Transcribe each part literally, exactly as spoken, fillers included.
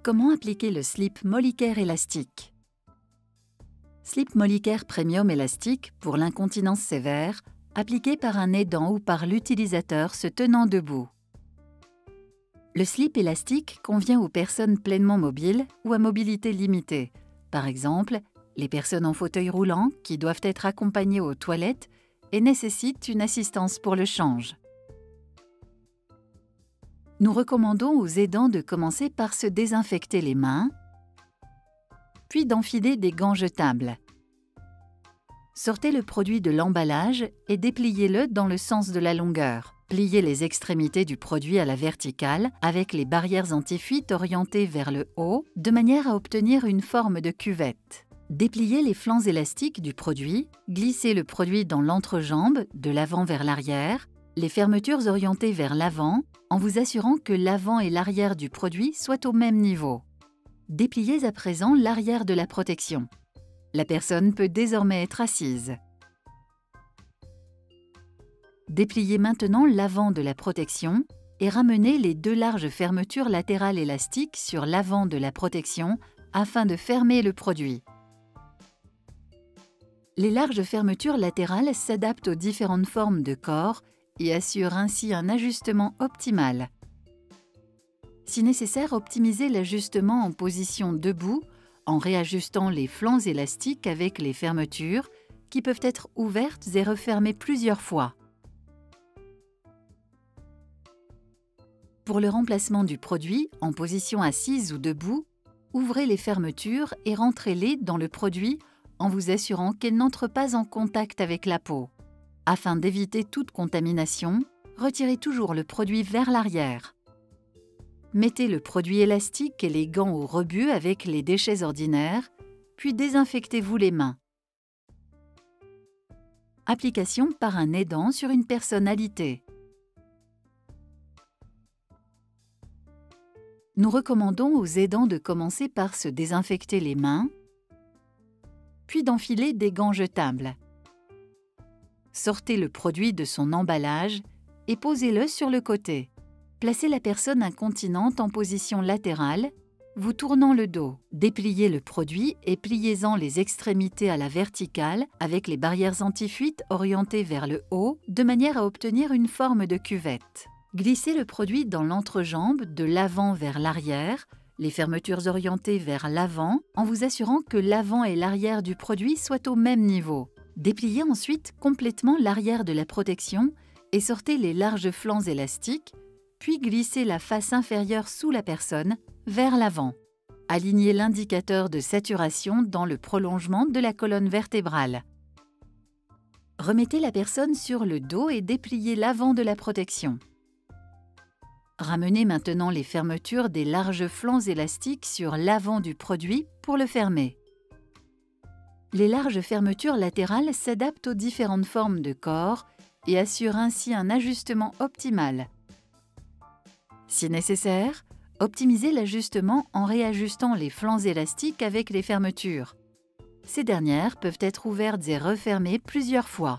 Comment appliquer le slip Molicare élastique? Slip Molicare Premium élastique pour l'incontinence sévère, appliqué par un aidant ou par l'utilisateur se tenant debout. Le slip élastique convient aux personnes pleinement mobiles ou à mobilité limitée, par exemple les personnes en fauteuil roulant qui doivent être accompagnées aux toilettes et nécessitent une assistance pour le change. Nous recommandons aux aidants de commencer par se désinfecter les mains, puis d'enfiler des gants jetables. Sortez le produit de l'emballage et dépliez-le dans le sens de la longueur. Pliez les extrémités du produit à la verticale avec les barrières anti-fuite orientées vers le haut de manière à obtenir une forme de cuvette. Dépliez les flancs élastiques du produit, glissez le produit dans l'entrejambe de l'avant vers l'arrière, les fermetures orientées vers l'avant en vous assurant que l'avant et l'arrière du produit soient au même niveau. Dépliez à présent l'arrière de la protection. La personne peut désormais être assise. Dépliez maintenant l'avant de la protection et ramenez les deux larges fermetures latérales élastiques sur l'avant de la protection afin de fermer le produit. Les larges fermetures latérales s'adaptent aux différentes formes de corps et assurent ainsi un ajustement optimal. Si nécessaire, optimisez l'ajustement en position debout en réajustant les flancs élastiques avec les fermetures qui peuvent être ouvertes et refermées plusieurs fois. Pour le remplacement du produit, en position assise ou debout, ouvrez les fermetures et rentrez-les dans le produit en vous assurant qu'elles n'entrent pas en contact avec la peau. Afin d'éviter toute contamination, retirez toujours le produit vers l'arrière. Mettez le produit élastique et les gants au rebut avec les déchets ordinaires, puis désinfectez-vous les mains. Application par un aidant sur une personne alitée. Nous recommandons aux aidants de commencer par se désinfecter les mains, puis d'enfiler des gants jetables. Sortez le produit de son emballage et posez-le sur le côté. Placez la personne incontinente en position latérale, vous tournant le dos. Dépliez le produit et pliez-en les extrémités à la verticale avec les barrières anti-fuite orientées vers le haut de manière à obtenir une forme de cuvette. Glissez le produit dans l'entrejambe de l'avant vers l'arrière, les fermetures orientées vers l'avant en vous assurant que l'avant et l'arrière du produit soient au même niveau. Dépliez ensuite complètement l'arrière de la protection et sortez les larges flancs élastiques, puis glissez la face inférieure sous la personne vers l'avant. Alignez l'indicateur de saturation dans le prolongement de la colonne vertébrale. Remettez la personne sur le dos et dépliez l'avant de la protection. Ramenez maintenant les fermetures des larges flancs élastiques sur l'avant du produit pour le fermer. Les larges fermetures latérales s'adaptent aux différentes formes de corps et assurent ainsi un ajustement optimal. Si nécessaire, optimisez l'ajustement en réajustant les flancs élastiques avec les fermetures. Ces dernières peuvent être ouvertes et refermées plusieurs fois.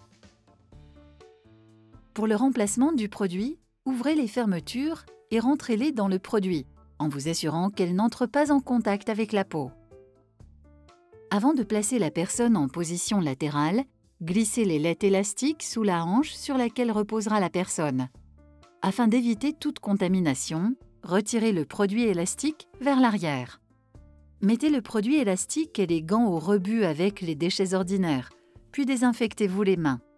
Pour le remplacement du produit, ouvrez les fermetures et rentrez-les dans le produit, en vous assurant qu'elles n'entrent pas en contact avec la peau. Avant de placer la personne en position latérale, glissez les laites élastiques sous la hanche sur laquelle reposera la personne. Afin d'éviter toute contamination, retirez le produit élastique vers l'arrière. Mettez le produit élastique et les gants au rebut avec les déchets ordinaires, puis désinfectez-vous les mains.